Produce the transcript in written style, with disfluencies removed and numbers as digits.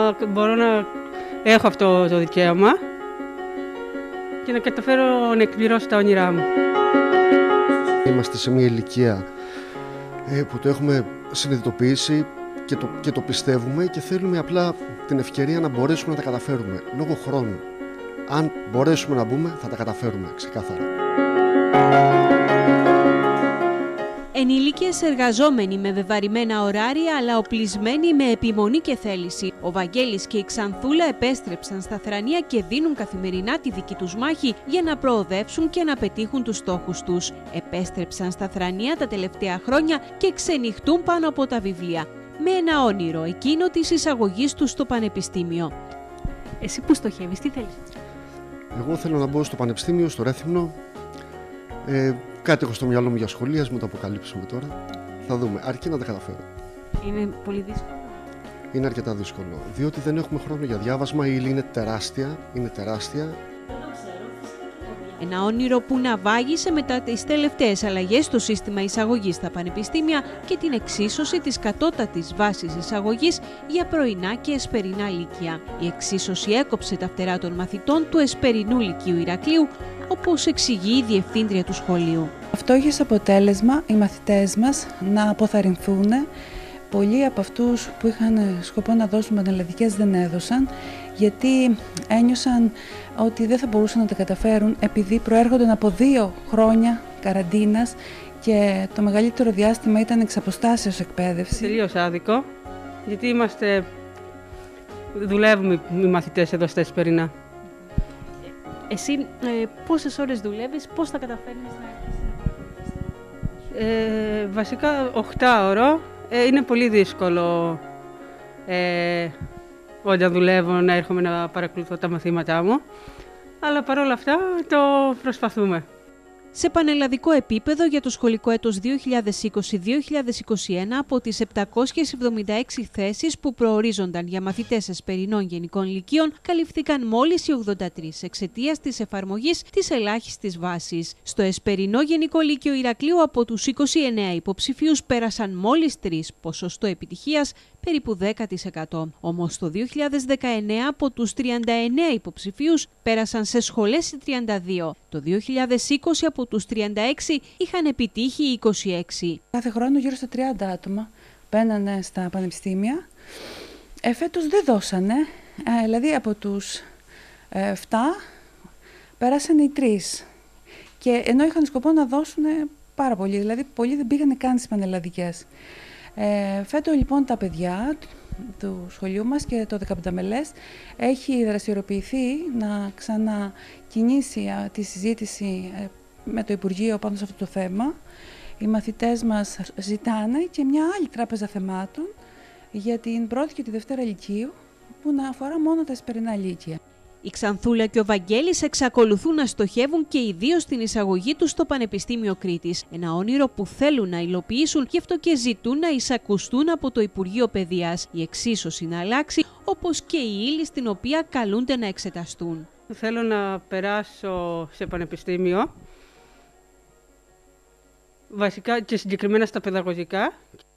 μπορώ να έχω αυτό το δικαίωμα και να καταφέρω να εκπληρώσω τα όνειρά μου. Είμαστε σε μια ηλικία που το έχουμε συνειδητοποιήσει και το πιστεύουμε και θέλουμε απλά την ευκαιρία να μπορέσουμε να τα καταφέρουμε λόγω χρόνου. Αν μπορέσουμε να μπούμε, θα τα καταφέρουμε, ξεκάθαρα. Ενήλικες εργαζόμενοι με βεβαρημένα ωράρια, αλλά οπλισμένοι με επιμονή και θέληση. Ο Βαγγέλης και η Ξανθούλα επέστρεψαν στα Θρανία και δίνουν καθημερινά τη δική τους μάχη για να προοδεύσουν και να πετύχουν τους στόχους τους. Επέστρεψαν στα Θρανία τα τελευταία χρόνια και ξενυχτούν πάνω από τα βιβλία. Με ένα όνειρο, εκείνο της εισαγωγής τους στο πανεπιστήμιο. Εσύ που στοχεύεις, τι θέλεις? Εγώ θέλω να μπω στο πανεπιστήμιο, στο Ρέθυμνο. Κάτι έχω στο μυαλό μου για σχολεία, ας μου το αποκαλύψουμε τώρα. Θα δούμε, αρκεί να τα καταφέρω. Είναι πολύ δύσκολο. Είναι αρκετά δύσκολο, διότι δεν έχουμε χρόνο για διάβασμα, η ύλη είναι τεράστια. Ένα όνειρο που ναυάγησε μετά τις τελευταίες αλλαγές στο σύστημα εισαγωγής στα πανεπιστήμια και την εξίσωση της κατώτατης βάσης εισαγωγής για πρωινά και εσπερινά λύκεια. Η εξίσωση έκοψε τα φτερά των μαθητών του εσπερινού λυκείου Ηρακλείου, όπως εξηγεί η διευθύντρια του σχολείου. Αυτό είχε σαν αποτέλεσμα οι μαθητές μας να αποθαρρυνθούν. Πολλοί από αυτούς που είχαν σκοπό να δώσουν πανελλαδικές δεν έδωσαν, γιατί ένιωσαν ότι δεν θα μπορούσαν να τα καταφέρουν επειδή προέρχονταν από 2 χρόνια καραντίνας και το μεγαλύτερο διάστημα ήταν εξ αποστάσεως εκπαίδευση. Τελείως άδικο, γιατί δουλεύουμε οι μαθητές εδώ στα εσπερινά. Εσύ πόσες ώρες δουλεύεις, πώς θα καταφέρνεις να έρθεις? Βασικά 8 ώρο. Είναι πολύ δύσκολο όταν δουλεύω να έρχομαι να παρακολουθώ τα μαθήματά μου, αλλά παρόλα αυτά το προσπαθούμε. Σε πανελλαδικό επίπεδο για το σχολικό έτος 2020-2021 από τις 776 θέσεις που προορίζονταν για μαθητές εσπερινών γενικών λυκείων καλυφθήκαν μόλις οι 83 εξαιτίας της εφαρμογής της ελάχιστης βάσης. Στο εσπερινό γενικό λύκειο Ηρακλείου από τους 29 υποψηφίους πέρασαν μόλις 3, ποσοστό επιτυχίας περίπου 10%. Όμως το 2019 από τους 39 υποψηφίους πέρασαν σε σχολές οι 32. Το 2020 από τους 36 είχαν επιτύχει οι 26. Κάθε χρόνο γύρω στα 30 άτομα μπαίνανε στα πανεπιστήμια. Φέτος δεν δώσανε, δηλαδή από τους 7 πέρασαν οι 3. Και ενώ είχαν σκοπό να δώσουν πάρα πολλοί, δηλαδή πολλοί δεν πήγανε καν στις πανελλαδικές. Φέτος λοιπόν τα παιδιά του σχολείου μας και το 15 μελές έχει δραστηριοποιηθεί να ξανακινήσει τη συζήτηση με το Υπουργείο πάνω σε αυτό το θέμα. Οι μαθητές μας ζητάνε και μια άλλη τράπεζα θεμάτων για την πρώτη και τη δευτέρα λυκείου που να αφορά μόνο τα εσπερινά λύκεια. Η Ξανθούλα και ο Βαγγέλης εξακολουθούν να στοχεύουν και οι δύο στην εισαγωγή τους στο Πανεπιστήμιο Κρήτης. Ένα όνειρο που θέλουν να υλοποιήσουν, γι' αυτό και ζητούν να εισακουστούν από το Υπουργείο Παιδείας. Η εξίσωση να αλλάξει, όπως και η ύλη στην οποία καλούνται να εξεταστούν. Θέλω να περάσω σε πανεπιστήμιο, βασικά και συγκεκριμένα στα παιδαγωγικά.